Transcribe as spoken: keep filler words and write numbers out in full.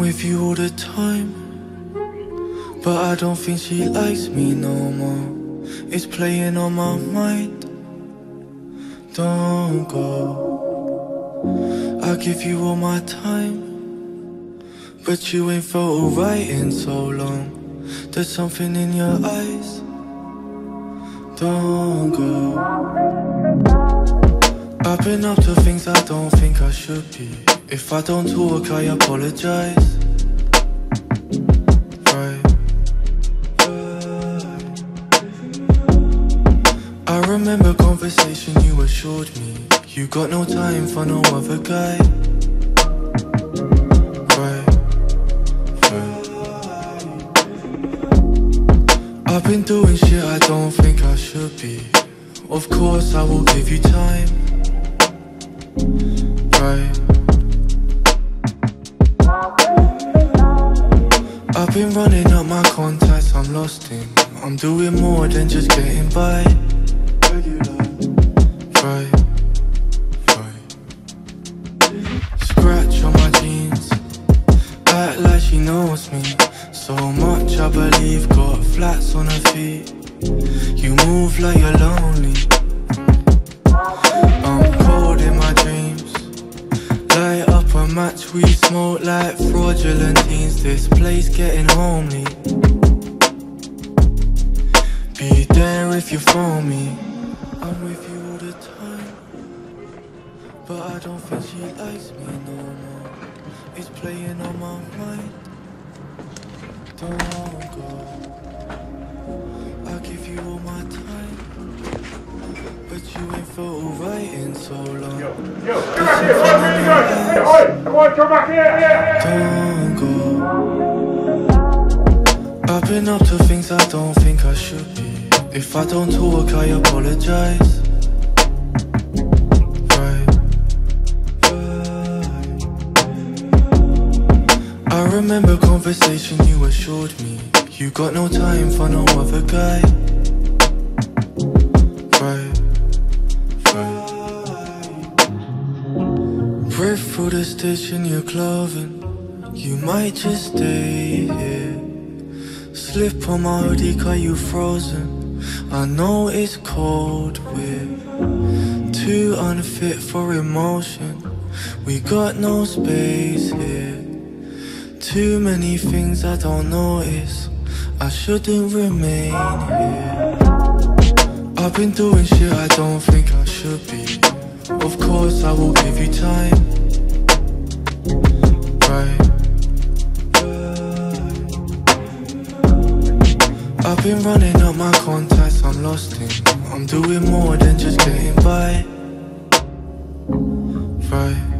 with you all the time, but I don't think she likes me no more. It's playing on my mind. Don't go. I give you all my time, but you ain't felt right in so long. There's something in your eyes. Don't go. I've been up to things I don't think I should be. If I don't talk, I apologize. Right. I remember conversation you assured me you got no time for no other guy. Right. Right. I've been doing shit I don't think I should be. Of course I will give you time. Right. I've been running up my contacts I'm lost in. I'm doing more than just getting by. Right. Right. Scratch on my jeans, act like she knows me so much, I believe, got flats on her feet. You move like you're lonely. I'm cold in my dreams. Light up a match, we smoke like fraudulent teens. This place getting homely. Be there if you phone me. I'm with you all the time, but I don't think she likes me no more. It's playing on my mind. Don't go. I give you all my time, but you ain't felt right in so long. Yo, yo, come back here, come back here, oi, come on, come back here, yeah. Don't go. I've been up to things I don't think I should be. If I don't talk, I apologize. Right. Right. I remember conversation you assured me you got no time for no other guy. Right. Right. Breath through the stitch in your clothing. You might just stay here. Slip on my hoodie, cause you frozen. I know it's cold, we're too unfit for emotion. We got no space here. Too many things I don't notice. I shouldn't remain here. I've been doing shit I don't think I should be. Of course I will give you time. Right. I've been running up my contacts I'm lost in. I'm doing more than just getting by. Right.